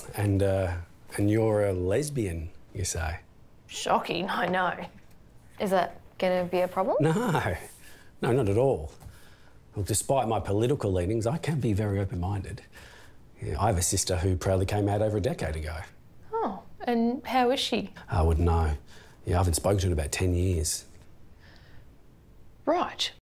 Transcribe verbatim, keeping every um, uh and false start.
and, uh, and you're a lesbian, you say? Shocking, I know. Is that going to be a problem? No, no, not at all. Well, despite my political leanings, I can be very open-minded. Yeah, I have a sister who proudly came out over a decade ago. Oh, and how is she? I wouldn't know. Yeah, I haven't spoken to her in about ten years. Right.